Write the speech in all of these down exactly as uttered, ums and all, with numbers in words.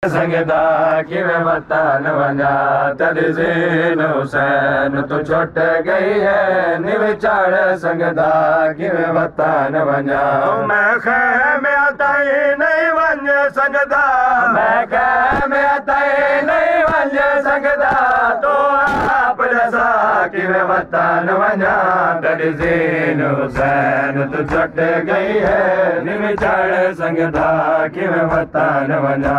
संगदा किवें वतन वञा तॾहिं हुसैन तू छुट गई है निविचार संगदा किवें वतन वञा मैं खैमे ताईं नहीं वञ सघंदा मैं खैमे ताईं नहीं वञ सघंदा तो आप ॾसा किवें वतन वञा तॾहिं हुसैन तू छुट गई है निविचार संगदा किवें वतन वञा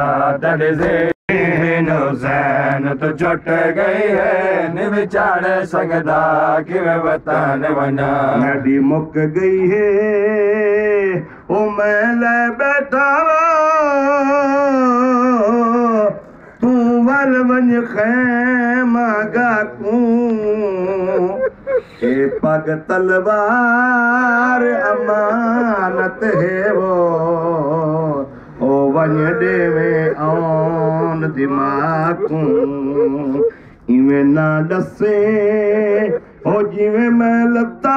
हुसैन तो छुट गई है निविचार संगदा किवें वतन वञा नदी मुक गई है ओ मैं ले बैठा तू वल वञ खैमा गाकू ए पग तलवार अमानत है वो ओ वञ ॾेवे आन दिमाग़ू इवें ना ॾसे ओ जिवें मैं लता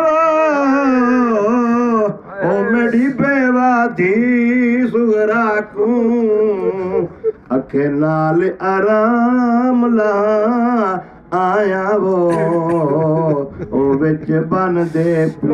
ओ मेरी बेवा थी सुगराकू अखे नाल आराम ला आया वो ओ विच बन दे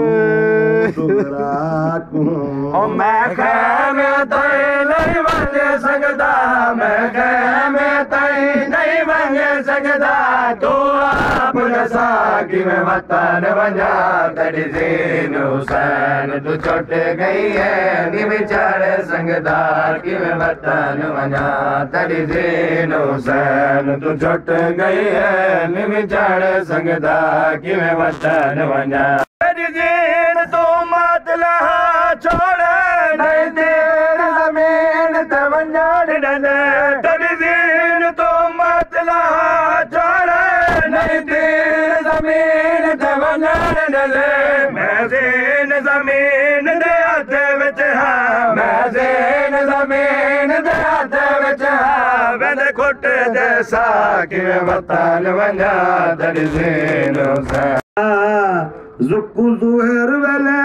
सुगराकू ओ मैं खैमे ताईं नहीं वञ सघंदा मैं खैमे ताईं नहीं वञ सघंदा तू आप ॾसा किवें वतन वञा तॾहिं हुसैन तू छुट गई है निविचार संगदा किवें वतन वञा तॾहिं हुसैन तू छुट गई है निविचार संगदा किवें वतन वञा तॾहिं तू मतला छोड़ नहीं देर ज़मीन ते वञण ॾे तॾहिं तू मतला छोड़ नहीं देर ज़मीन ते वञण ॾे महज़ीन ज़मीन दे हथ विच हा महज़ीन ज़मीन दे हथ विच हा वेंद खुट जैसा किवें वतन वञा तॾहिं हुसैन ज़ुकु ज़ुहर वेले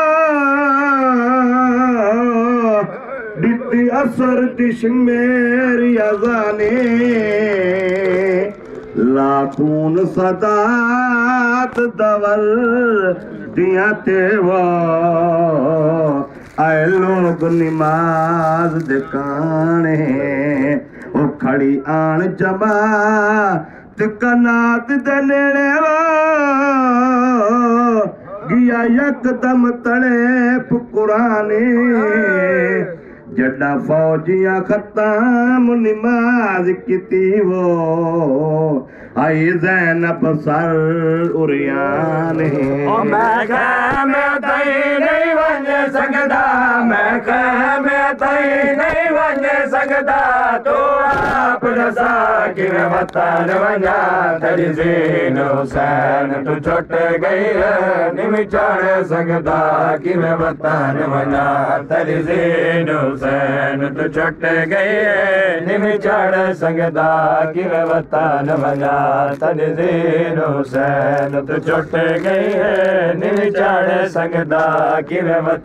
डिटी असर दिश मेरी अज़ाने लाखून सदात दवर दिया ते वो आए लोग निमाज दिकाने ओ खड़ी आन जमा कनात दे नेड़े वो गिया यकदम तड़े फुकुराने जड़ा फौजिया खत्म निमाज किती वो आई ज़ैनब सर उरियाने ओ मैं खैमे ताईं नहीं वञ सघंदा मैं खैमे ताईं नहीं वञ सघंदा तो आप ॾसा किवें वतन वञा तॾहिं हुसैन तू छुट गई है निविचार संगदा किवें वतन वञा तॾहिं हुसैन तू छुट गई है निविचार संगदा किवें वतन वञा तॾहिं हुसैन तू छुट गई है निविचार संगदा किवें